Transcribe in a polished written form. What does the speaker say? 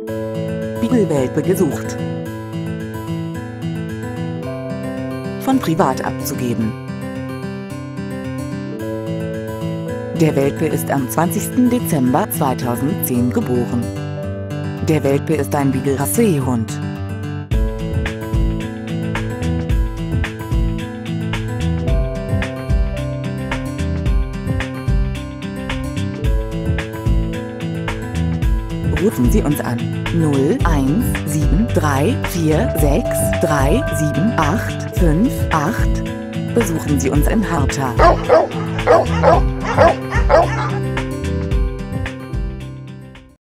Beagle-Welpe gesucht. Von privat abzugeben. Der Welpe ist am 20. Dezember 2010 geboren. Der Welpe ist ein Beagle-Rassehund. Rufen Sie uns an 01734637858. Besuchen Sie uns in Harta.